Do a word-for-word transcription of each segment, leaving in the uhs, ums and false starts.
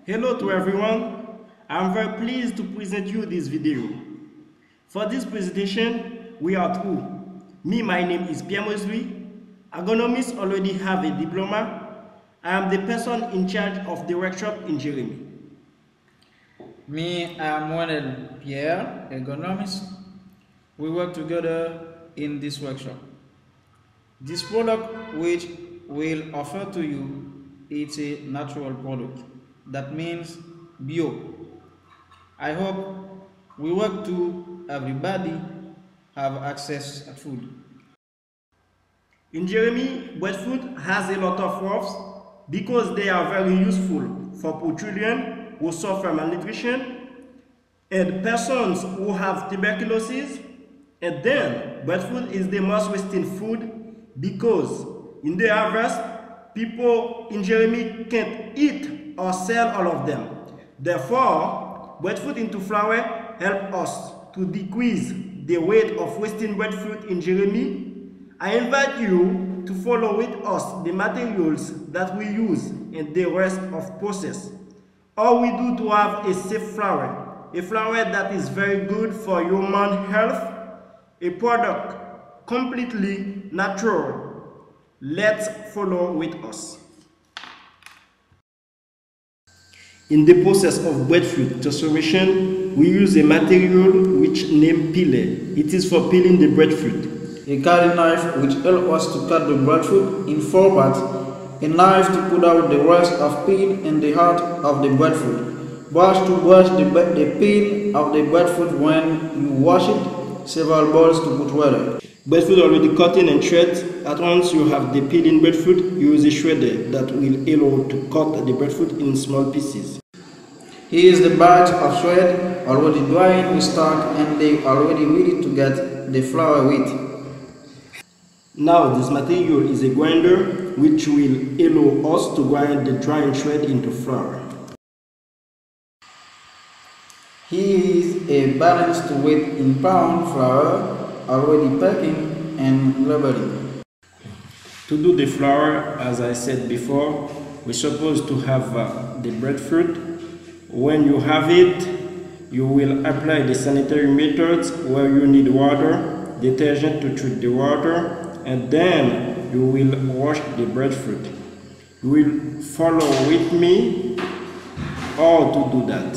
Hello to everyone. I'm very pleased to present you this video. For this presentation, we are through. Me, my name is Pierre Mosui. Agronomists already have a diploma. I am the person in charge of the workshop in Jeremie. Me, I am Juan Pierre, agronomist. We work together in this workshop. This product which we'll offer to you, it's a natural product. That means bio. I hope we work to everybody have access to food. In Jeremie, breadfruit has a lot of works because they are very useful for poor children who suffer malnutrition and persons who have tuberculosis. And then, breadfruit is the most wasted food because in the harvest, people in Jeremie can't eat or sell all of them. Therefore, breadfruit into flour help us to decrease the rate of wasting breadfruit in Jeremie. I invite you to follow with us the materials that we use in the rest of process. All we do to have a safe flour, a flour that is very good for human health, a product completely natural. Let's follow with us. In the process of breadfruit transformation, we use a material which named peeler. It is for peeling the breadfruit. A cutting knife which helps us to cut the breadfruit in four parts. A knife to put out the rest of peel and the heart of the breadfruit. Brush to brush the, the peel of the breadfruit when you wash it. Several balls to put water. Breadfruit already cut in and shred. At once you have the peeling breadfruit, you use a shredder that will allow to cut the breadfruit in small pieces. Here is the batch of shred already drying with stock and they already ready to get the flour with. Now this material is a grinder which will allow us to grind the dry and shred into flour. Here is a balanced weight in pound flour already packing and labeling. To do the flour, as I said before, we're supposed to have uh, the breadfruit. When you have it, you will apply the sanitary methods where you need water, detergent to treat the water, and then you will wash the breadfruit. You will follow with me how to do that.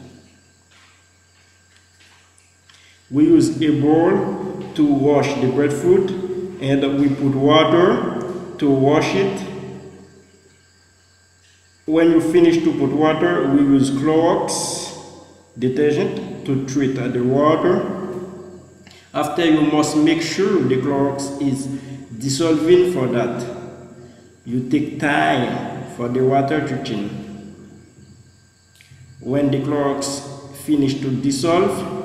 We use a bowl to wash the breadfruit and we put water to wash it. When you finish to put water, we use Clorox detergent to treat the water. After, you must make sure the Clorox is dissolving. For that, you take time for the water to change. When the Clorox finish to dissolve,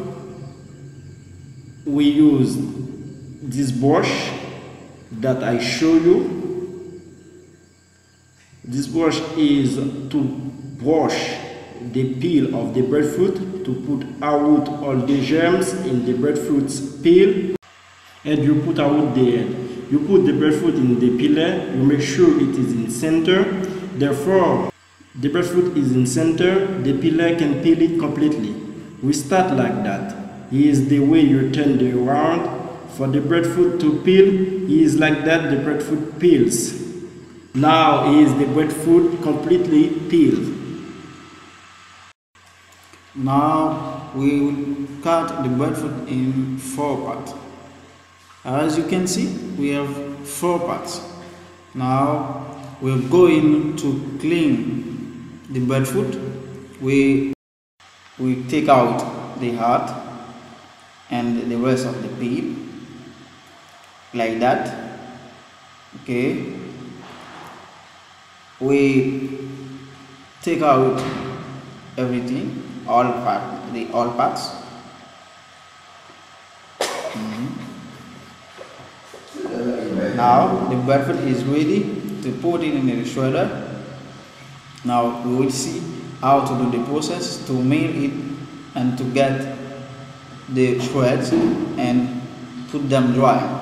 we use this brush that I show you. This brush is to brush the peel of the breadfruit, to put out all the germs in the breadfruit's peel, and you put out the end. You put the breadfruit in the peeler, you make sure it is in center. Therefore, the breadfruit is in center, the peeler can peel it completely. We start like that. Here is the way you turn the around. For the breadfruit to peel, here is like that, the breadfruit peels. Now is the breadfruit completely peeled. Now we will cut the breadfruit in four parts. As you can see, we have four parts. Now we're going to clean the breadfruit. We we take out the heart and the rest of the peel like that. Okay. We take out everything, all part, the all parts. Mm-hmm. Now the breadfruit is ready to put it in the shredder. Now we will see how to do the process to mill it and to get the shreds and put them dry.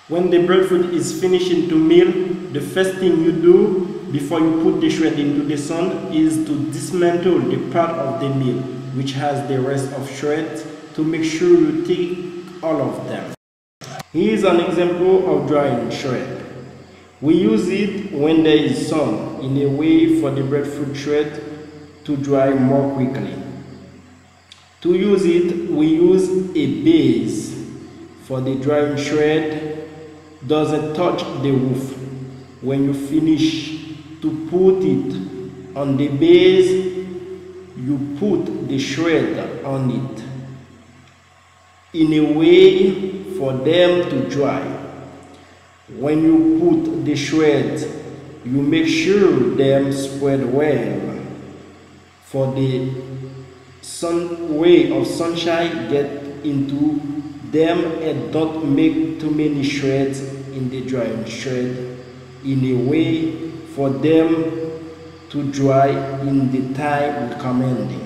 When the breadfruit is finishing to mill, the first thing you do before you put the shred into the sun is to dismantle the part of the mill which has the rest of shreds to make sure you take all of them. Here is an example of drying shred. We use it when there is sun in a way for the breadfruit shred to dry more quickly. To use it, we use a base for the drying shred. Doesn't touch the roof. When you finish to put it on the base, you put the shred on it in a way for them to dry. When you put the shred, you make sure them spread well for the sun ray of sunshine get into them and don't make too many shreds in the drying shred in a way for them to dry in the time recommending.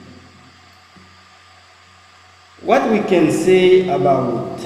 What we can say about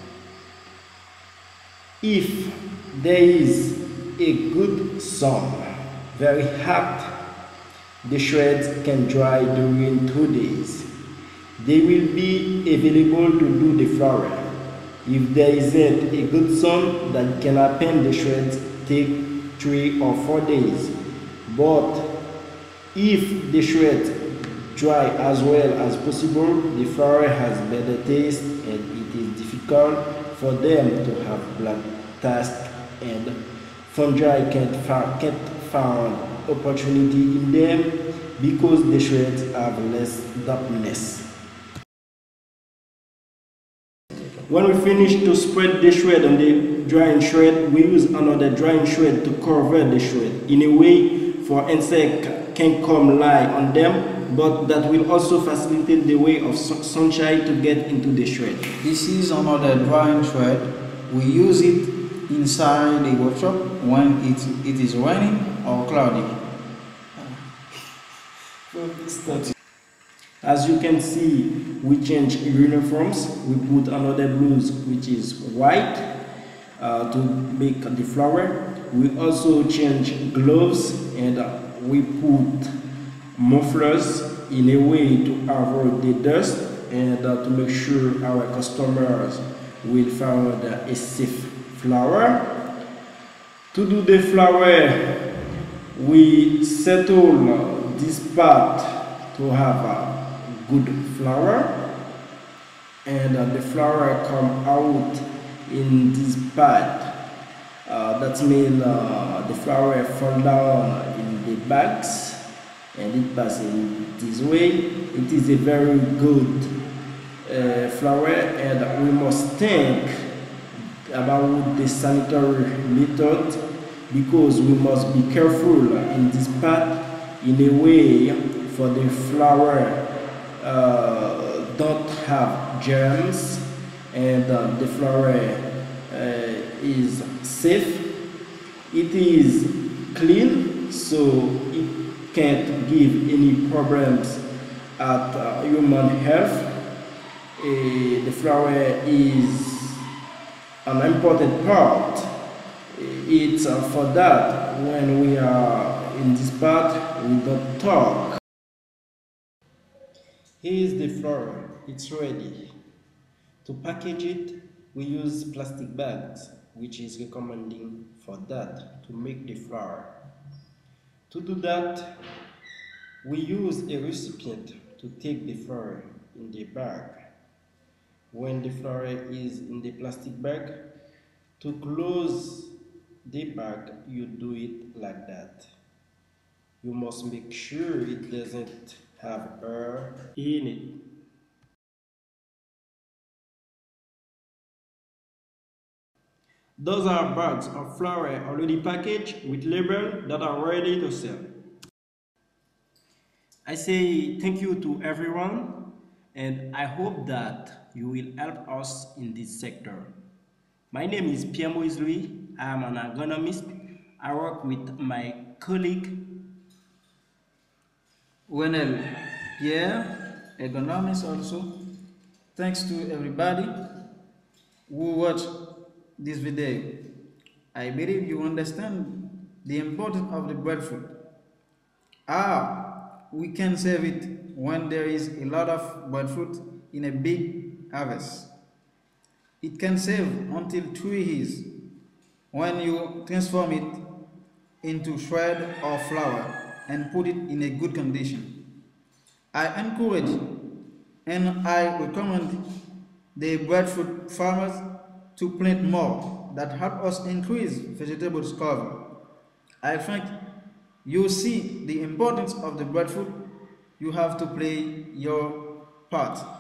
if there is a good sun, very hot, the shreds can dry during two days. They will be available to do the flour. If there isn't a good sun, that can happen, the shreds take three or four days. But if the shreds dry as well as possible, the flour has better taste and it is difficult for them to have black task and fungi can't, can't find opportunity in them because the shreds have less dampness. When we finish to spread the shred on the drying shred, we use another drying shred to cover the shred in a way for insect can come lie on them, but that will also facilitate the way of sunshine to get into the shred. This is another drying shred. We use it inside the workshop when it, it is raining or cloudy. As you can see, we change uniforms. We put another blouse which is white uh, to make the flower. We also change gloves and uh, we put mufflers in a way to avoid the dust and uh, to make sure our customers will find uh, a safe flower. To do the flower, we settle uh, this part to have a good flower, and uh, the flower come out in this part. Uh, that means uh, the flower fall down in the bags and it passes in this way. It is a very good uh, flower, and we must think about the sanitary method because we must be careful in this part in a way for the flower uh, don't have germs and uh, the flower uh, is safe. It is clean, so it can't give any problems at uh, human health. Uh, the flower is an important part. It's uh, for that when we are in this part we don't talk. Here is the flower, it's ready. To package it, we use plastic bags, which is recommending for that to make the flower. To do that, we use a recipient to take the flower in the bag. When the flower is in the plastic bag, to close the bag, you do it like that. You must make sure it doesn't have air in it. Those are bags of flour already packaged with labels that are ready to sell. I say thank you to everyone, and I hope that you will help us in this sector. My name is Pierre Moise Louis. I am an agronomist. I work with my colleague Wenel Pierre, agronomist also. Thanks to everybody who watched this video, I believe you understand the importance of the breadfruit. How we can save it when there is a lot of breadfruit in a big harvest. It can save until three years when you transform it into shred or flour and put it in a good condition. I encourage and I recommend the breadfruit farmers to plant more that help us increase vegetables cover. I think you see the importance of the breadfruit. You have to play your part.